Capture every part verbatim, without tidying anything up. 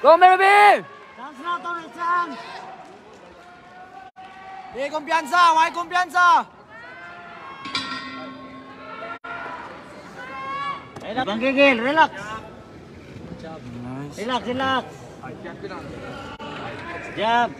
Go Melvin! Chance na to, chance! Di kumpiyansa, may kumpiyansa! Relax, Bang Gigil, relax! Relax, relax! Jab!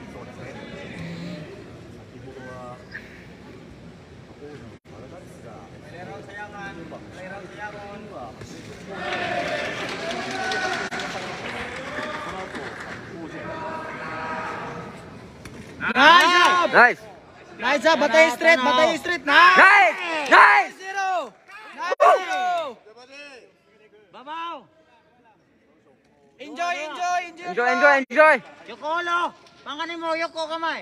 Nice! Nice! Nice job! Batay straight! Batay straight! Nice! Nice! Nice! Zero! Nice zero! Babaw! Enjoy! Enjoy! Enjoy! Enjoy, enjoy, enjoy! Yoko ulo! Panganin mo, yoko kamay!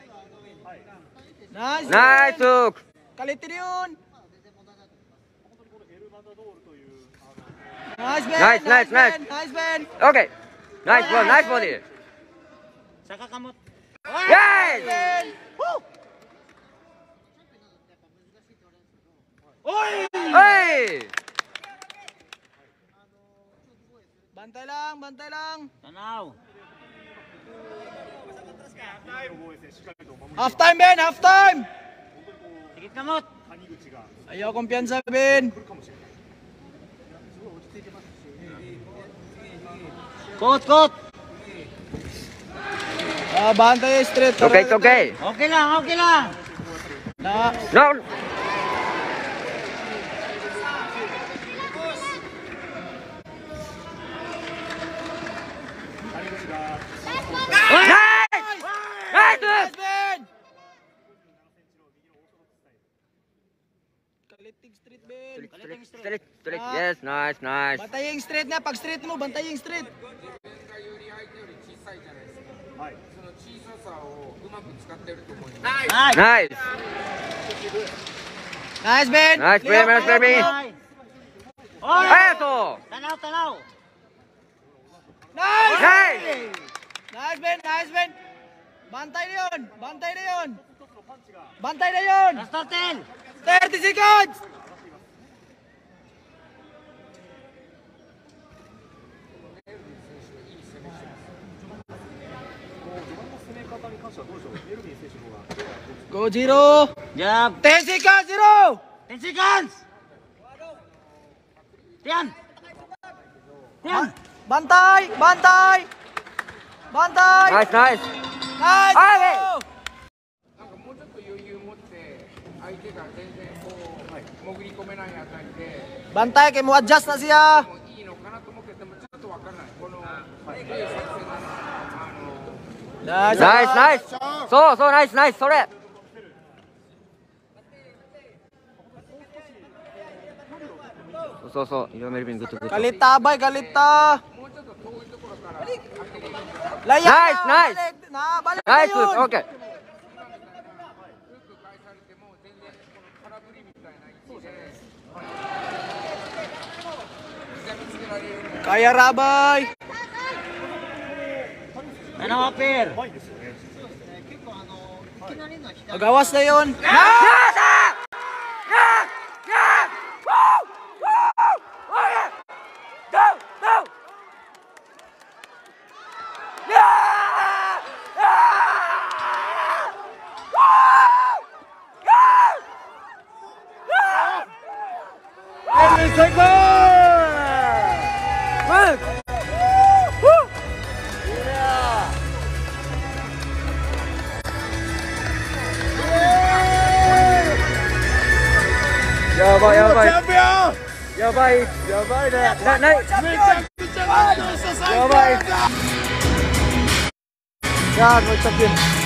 Nice! Nice hook! Kalitin yun! Nice Ben! Nice, nice, nice! Nice Ben! Okay! Nice ball, nice body! Saka kamot! Yes! Ben! Woo! Oy! Hey! Bantay lang! Bantay lang! Tanaw! Half time Ben! Half time! Sikit kamot! Ayaw kumpiyansa Ben! Kot, kot! Ah, bantay straight. Okay, it's okay. Okay lang, okay lang! Na. No! Nice! Nice! Nice Ben! Kaliting straight Ben! Straight, straight, straight. Yes, nice, nice. Bantay yung straight na. Pag straight mo, bantay yung straight. Nice! Nice! Nice Ben! Nice, Ben, nice, Ben. Nice! Oy! Eso! Tanaw, tanaw! Nice! Nice! Nice Ben! Nice Ben! Bantay na yun! Bantay na yun! Bantay na yun! Last thirteen! thirty seconds! Go zero! Jab! ten seconds! Zero! ten seconds! Tiyan! Tiyan! Bantay! Bantay! Bantay! Nice, nice. Nice! Okay. Go! なんかもうちょっと余裕持って相手が全然こう潜り込めないあたりで Bantay kay mo adjust na siya. もいいのかなと思うけどでもちょっとわからないこのどういう作戦なのかあの Nice! Nice, nice. So, so nice, nice. それ。そうそうそう。色メルビングッドグッド。 Kalita bay, kalita. もうちょっと遠いところから当てていい Laya! Nice, nice. Balik na, balik na Nice, yun. okay. フック返されても全然この空振りみたいな位置で痛みつけられる Kaya rabay. Tanaw, Apir! Magawas na yun. Yes! Ah! Yeah! Yeah! Woo! Woo! Oh yeah! Go! Go! Yeah! Yeah! Woo! Yeah! Yeah! Every second! Good! Woo! Yeah! やばいやばいやばいやばいねななやばい Yan, mag-champion.